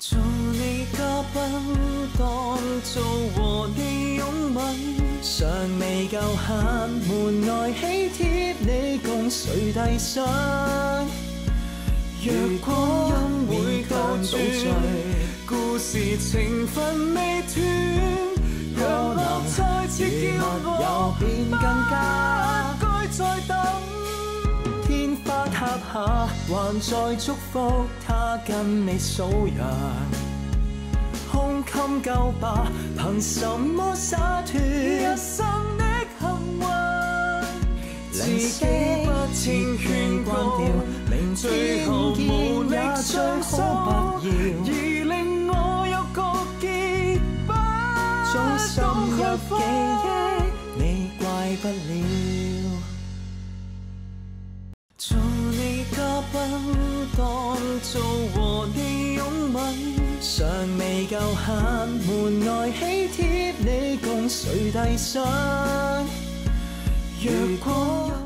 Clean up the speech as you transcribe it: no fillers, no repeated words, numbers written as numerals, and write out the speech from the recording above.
做你嘉賓，當做和你擁吻，尚未夠限，門外喜帖你共誰遞上？若光陰會倒轉，故事情分未斷，讓我再次叫我不該再等。天花塌下，還在祝福他跟你數羊，胸襟夠吧？憑什麼灑脫一生的幸運？自己不聽勸告，明最後無力將所不要，而令我有個結不終深入記憶，你怪不了。做你嘉賓，當做和你擁吻，尚未夠限，門外喜帖你共誰遞上？若果